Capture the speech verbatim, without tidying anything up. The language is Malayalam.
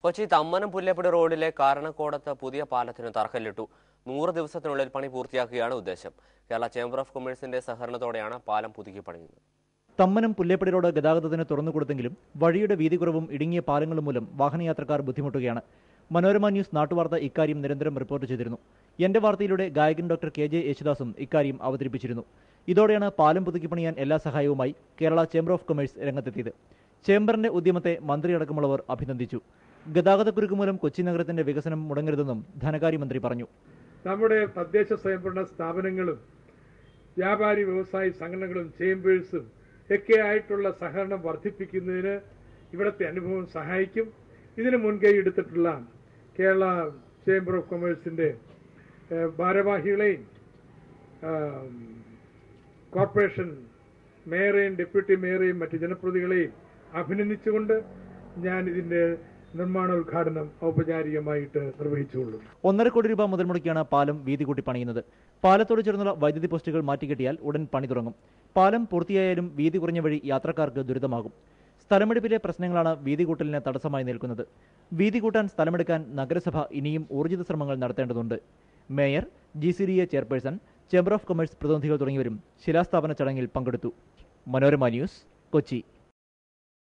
കൊച്ചി തമ്മനം പുല്ലേപ്പടി റോഡിലെ കാരണക്കോടത്ത് പുതിയ പാലത്തിന് തറക്കല്ലിട്ടു. നൂറ് ദിവസത്തിനുള്ളിൽ പണി പൂർത്തിയാക്കുകയാണ് ഉദ്ദേശം. കേരള ചേംബർ ഓഫ് കൊമേഴ്സിന്റെ സഹകരണത്തോടെയാണ് പാലം പുതുക്കി പണിയുന്നത്. തമ്മനം പുല്ലേപ്പടി റോഡ് ഗതാഗതത്തിന് തുറന്നുകൊടുത്തെങ്കിലും വഴിയുടെ വീതി കുറവും ഇടുങ്ങിയ പാലങ്ങളും മൂലം വാഹനയാത്രക്കാർ ബുദ്ധിമുട്ടുകയാണ്. മനോരമ ന്യൂസ് നാട്ടുവാർത്ത ഇക്കാര്യം നിരന്തരം റിപ്പോർട്ട് ചെയ്തിരുന്നു. എന്റെ വാർത്തയിലൂടെ ഗായകൻ ഡോക്ടർ കെ ജെ യേശുദാസും ഇക്കാര്യം അവതരിപ്പിച്ചിരുന്നു. ഇതോടെയാണ് പാലം പുതുക്കി പണിയാൻ എല്ലാ സഹായവുമായി കേരള ചേംബർ ഓഫ് കൊമേഴ്സ് രംഗത്തെത്തിയത്. ചേംബറിന്റെ ഉദ്യമത്തെ മന്ത്രിയടക്കമുള്ളവർ അഭിനന്ദിച്ചു. ഗതാഗതക്കുരുക്ക് മൂലം കൊച്ചി നഗരത്തിന്റെ വികസനം മുടങ്ങരുതെന്നും ധനകാര്യമന്ത്രി പറഞ്ഞു. നമ്മുടെ തദ്ദേശ സ്വയംഭരണ സ്ഥാപനങ്ങളും വ്യാപാരി വ്യവസായ സംഘടനകളും ചേംബേഴ്സും ഒക്കെ ആയിട്ടുള്ള സഹകരണം വർദ്ധിപ്പിക്കുന്നതിന് ഇവിടുത്തെ അനുഭവം സഹായിക്കും. ഇതിന് മുൻകൈ എടുത്തിട്ടുള്ള കേരള ചേംബർ ഓഫ് കൊമേഴ്സിന്റെ ഭാരവാഹികളെയും കോർപ്പറേഷൻ മേയറെയും ഡെപ്യൂട്ടി മേയറെയും മറ്റ് ജനപ്രതിനിധികളെയും അഭിനന്ദിച്ചുകൊണ്ട് ഞാൻ ഇതിന്റെ നിർമ്മാണോദ്ഘാടനം ഔപചാരികമായിട്ട് നിർവഹിച്ചുകൊള്ളും. ഒന്നര കോടി രൂപ മുതൽ മുടക്കിയാണ് പാലം വീതി കൂട്ടി പണിയുന്നത്. പാലത്തോട് ചേർന്നുള്ള വൈദ്യുതി പോസ്റ്റുകൾ മാറ്റിക്കെട്ടിയാൽ ഉടൻ പണി തുടങ്ങും. പാലം പൂർത്തിയായാലും വീതി കുറഞ്ഞ വഴി യാത്രക്കാർക്ക് ദുരിതമാകും. സ്ഥലമെടുപ്പിലെ പ്രശ്നങ്ങളാണ് വീതി കൂട്ടലിന് തടസ്സമായി നിൽക്കുന്നത്. വീതി കൂട്ടാൻ സ്ഥലമെടുക്കാൻ നഗരസഭ ഇനിയും ഊർജിത ശ്രമങ്ങൾ നടത്തേണ്ടതുണ്ട്. Mayor, G C D A chairperson, chamber of commerce പ്രതിനിധികൾ തുടങ്ങിയവരും ശിലാസ്ഥാപന ചടങ്ങിൽ പങ്കെടുത്തു. മനോരമ ന്യൂസ്, കൊച്ചി.